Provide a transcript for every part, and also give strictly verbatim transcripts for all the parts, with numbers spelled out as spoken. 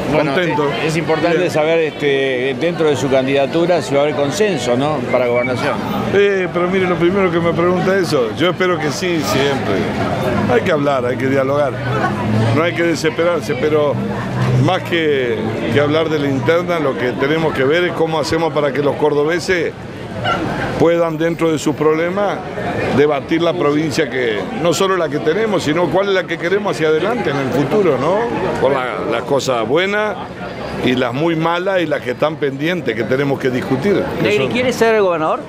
Bueno, contento. Es, es importante Bien. saber este, dentro de su candidatura si va a haber consenso, ¿no?, para gobernación. Eh, pero mire, lo primero que me pregunta eso, yo espero que sí, siempre. Hay que hablar, hay que dialogar, no hay que desesperarse, pero más que, que hablar de la interna, lo que tenemos que ver es cómo hacemos para que los cordobeses puedan, dentro de sus problemas, debatir la provincia que, no solo la que tenemos, sino cuál es la que queremos hacia adelante en el futuro, ¿no? Con la, las cosas buenas y las muy malas y las que están pendientes que tenemos que discutir. ¿Negri son... quiere ser gobernador?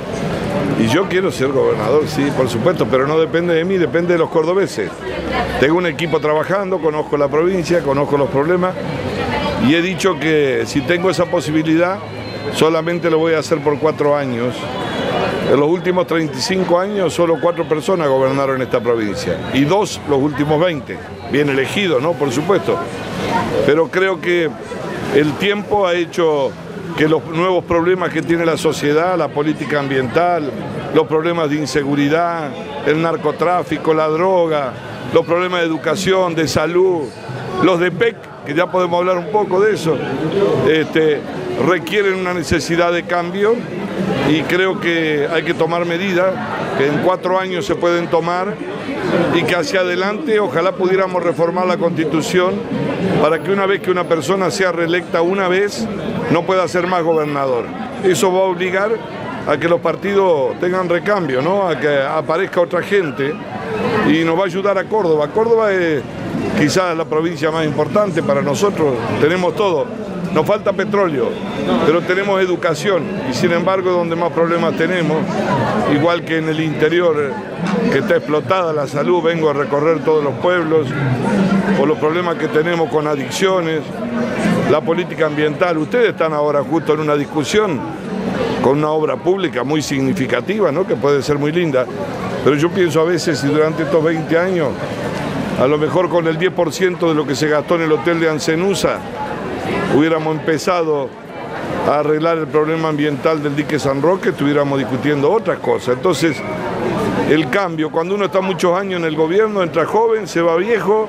Y yo quiero ser gobernador, sí, por supuesto, pero no depende de mí, depende de los cordobeses. Tengo un equipo trabajando, conozco la provincia, conozco los problemas y he dicho que si tengo esa posibilidad, solamente lo voy a hacer por cuatro años. En los últimos treinta y cinco años, solo cuatro personas gobernaron esta provincia y dos los últimos veinte. Bien elegidos, ¿no? Por supuesto. Pero creo que el tiempo ha hecho que los nuevos problemas que tiene la sociedad, la política ambiental, los problemas de inseguridad, el narcotráfico, la droga, los problemas de educación, de salud, los de P E C, que ya podemos hablar un poco de eso, este, requieren una necesidad de cambio y creo que hay que tomar medidas que en cuatro años se pueden tomar y que hacia adelante ojalá pudiéramos reformar la Constitución para que una vez que una persona sea reelecta una vez no pueda ser más gobernador. Eso va a obligar a que los partidos tengan recambio, ¿no? A que aparezca otra gente y nos va a ayudar a Córdoba. Córdoba es quizás la provincia más importante para nosotros, tenemos todo. Nos falta petróleo, pero tenemos educación y sin embargo donde más problemas tenemos, igual que en el interior que está explotada la salud, vengo a recorrer todos los pueblos, por los problemas que tenemos con adicciones, la política ambiental. Ustedes están ahora justo en una discusión con una obra pública muy significativa, ¿no?, que puede ser muy linda, pero yo pienso a veces si durante estos veinte años, a lo mejor con el diez por ciento de lo que se gastó en el hotel de Ancenusa, hubiéramos empezado a arreglar el problema ambiental del dique San Roque, estuviéramos discutiendo otras cosas. Entonces, el cambio, cuando uno está muchos años en el gobierno, entra joven, se va viejo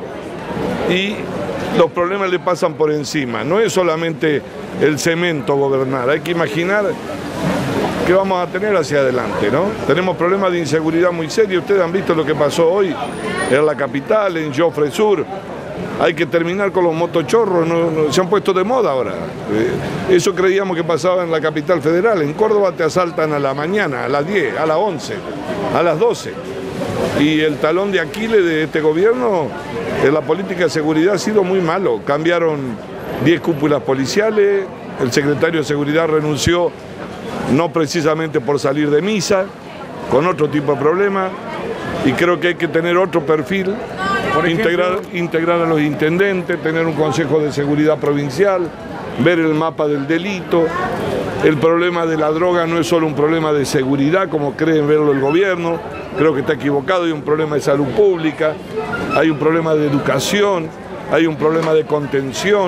y los problemas le pasan por encima. No es solamente el cemento gobernar, hay que imaginar qué vamos a tener hacia adelante, ¿no? Tenemos problemas de inseguridad muy serios, ustedes han visto lo que pasó hoy en la capital, en Jofre Sur. Hay que terminar con los motochorros, no, no, se han puesto de moda ahora. Eh, eso creíamos que pasaba en la capital federal. En Córdoba te asaltan a la mañana, a las diez, a las once, a las doce. Y el talón de Aquiles de este gobierno, en la política de seguridad, ha sido muy malo. Cambiaron diez cúpulas policiales, el secretario de Seguridad renunció no precisamente por salir de misa, con otro tipo de problemas, y creo que hay que tener otro perfil. Por ejemplo, integrar, integrar a los intendentes, tener un consejo de seguridad provincial, ver el mapa del delito. El problema de la droga no es solo un problema de seguridad, como creen verlo el gobierno, creo que está equivocado, hay un problema de salud pública, hay un problema de educación, hay un problema de contención.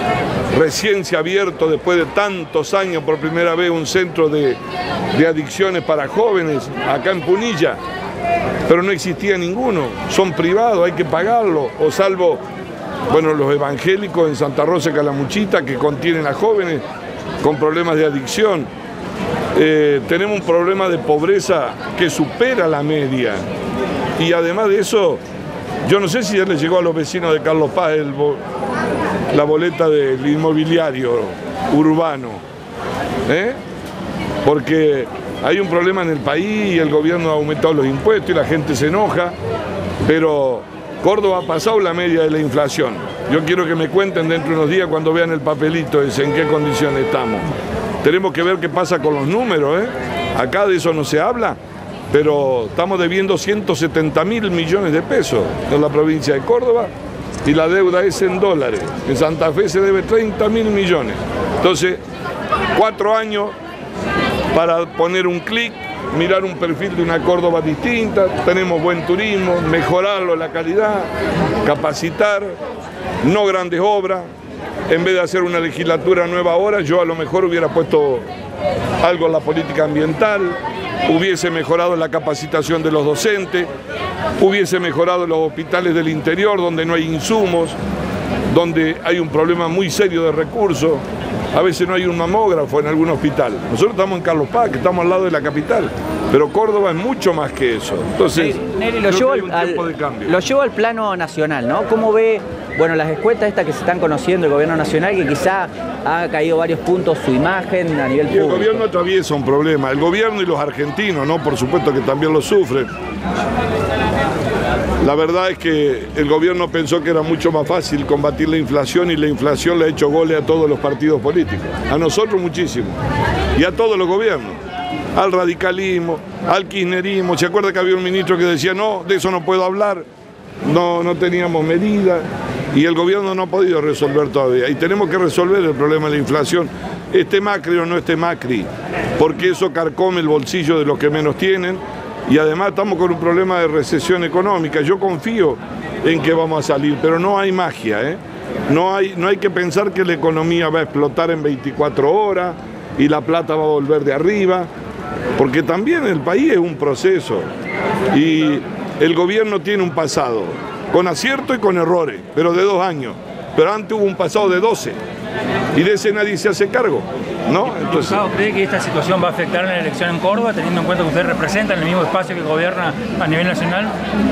Recién se ha abierto, después de tantos años, por primera vez un centro de, de adicciones para jóvenes, acá en Punilla. Pero no existía ninguno, son privados, hay que pagarlo, o salvo, bueno, los evangélicos en Santa Rosa de Calamuchita que contienen a jóvenes con problemas de adicción. Eh, tenemos un problema de pobreza que supera la media y además de eso, yo no sé si ya les llegó a los vecinos de Carlos Paz el, la boleta del inmobiliario urbano, ¿eh? Porque hay un problema en el país y el gobierno ha aumentado los impuestos y la gente se enoja, pero Córdoba ha pasado la media de la inflación. Yo quiero que me cuenten dentro de unos días cuando vean el papelito ese, en qué condiciones estamos. Tenemos que ver qué pasa con los números, ¿eh? Acá de eso no se habla, pero estamos debiendo ciento setenta mil millones de pesos en la provincia de Córdoba y la deuda es en dólares. En Santa Fe se debe treinta mil millones. Entonces, cuatro años para poner un clic, mirar un perfil de una Córdoba distinta, tenemos buen turismo, mejorarlo la calidad, capacitar, no grandes obras. En vez de hacer una legislatura nueva ahora, yo a lo mejor hubiera puesto algo en la política ambiental, hubiese mejorado la capacitación de los docentes, hubiese mejorado los hospitales del interior donde no hay insumos. donde hay un problema muy serio de recursos. A veces no hay un mamógrafo en algún hospital. Nosotros estamos en Carlos Paz, que estamos al lado de la capital, pero Córdoba es mucho más que eso. Entonces, Neri, lo, llevo al, al, lo llevo al plano nacional, ¿no? ¿Cómo ve, bueno, las encuestas estas que se están conociendo del gobierno nacional, que quizá ha caído varios puntos su imagen a nivel público? El gobierno atraviesa un problema, el gobierno y los argentinos, ¿no? Por supuesto que también lo sufren. La verdad es que el gobierno pensó que era mucho más fácil combatir la inflación y la inflación le ha hecho goles a todos los partidos políticos. A nosotros muchísimo. Y a todos los gobiernos. Al radicalismo, al kirchnerismo. ¿Se acuerda que había un ministro que decía, no, de eso no puedo hablar? No, no teníamos medidas. Y el gobierno no ha podido resolver todavía. Y tenemos que resolver el problema de la inflación. Este Macri o no este Macri. Porque eso carcome el bolsillo de los que menos tienen. Y además estamos con un problema de recesión económica. Yo confío en que vamos a salir, pero no hay magia, ¿eh? No hay, no hay que pensar que la economía va a explotar en veinticuatro horas y la plata va a volver de arriba, porque también el país es un proceso y el gobierno tiene un pasado, con acierto y con errores, pero de dos años. Pero antes hubo un pasado de doce y de ese nadie se hace cargo, ¿no? Entonces, ¿cree que esta situación va a afectar en la elección en Córdoba, teniendo en cuenta que usted representa en el mismo espacio que gobierna a nivel nacional?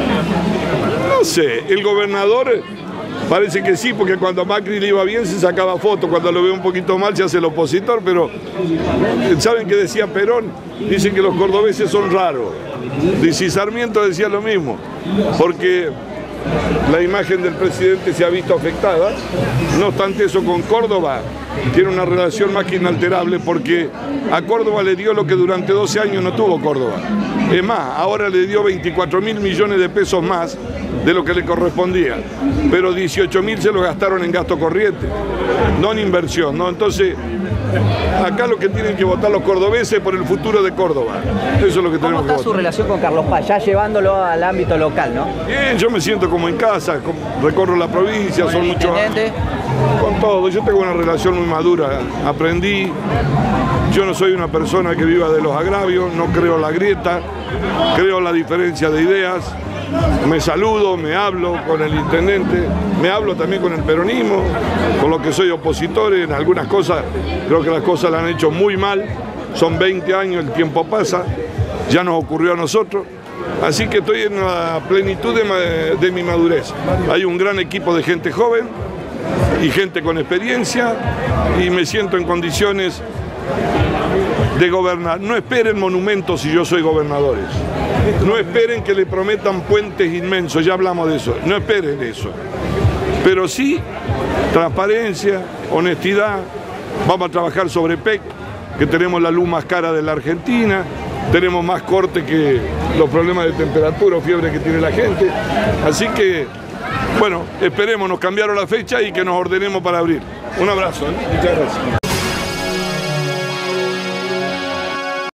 No sé, el gobernador parece que sí, porque cuando a Macri le iba bien se sacaba foto, cuando lo ve un poquito mal se hace el opositor, pero ¿saben qué decía Perón? Dicen que los cordobeses son raros. Y si Sarmiento decía lo mismo, porque la imagen del presidente se ha visto afectada. No obstante eso, con Córdoba tiene una relación más que inalterable, porque a Córdoba le dio lo que durante doce años no tuvo Córdoba. Es más, ahora le dio veinticuatro mil millones de pesos más de lo que le correspondía, pero dieciocho mil se lo gastaron en gasto corriente, no en inversión, ¿no? Entonces, acá lo que tienen que votar los cordobeses por el futuro de Córdoba. Eso es lo que tenemos que votar. ¿Cómo está su relación con Carlos Paz, ya llevándolo al ámbito local, no? Bien, yo me siento como en casa, recorro la provincia, son muchos años. Con todo, yo tengo una relación muy madura, aprendí, yo no soy una persona que viva de los agravios, no creo en la grieta, creo en la diferencia de ideas, me saludo, me hablo con el intendente, me hablo también con el peronismo, con los que soy opositor en algunas cosas, creo que las cosas las han hecho muy mal, son veinte años, el tiempo pasa, ya nos ocurrió a nosotros, así que estoy en la plenitud de, de mi madurez. Hay un gran equipo de gente joven y gente con experiencia y me siento en condiciones de gobernar. No esperen monumentos si yo soy gobernador. No esperen que le prometan puentes inmensos, ya hablamos de eso. No esperen eso. Pero sí, transparencia, honestidad. Vamos a trabajar sobre P E C, que tenemos la luz más cara de la Argentina. Tenemos más corte que los problemas de temperatura o fiebre que tiene la gente. Así que, bueno, esperemos, nos cambiaron la fecha y que nos ordenemos para abrir. Un abrazo, ¿eh? Muchas gracias.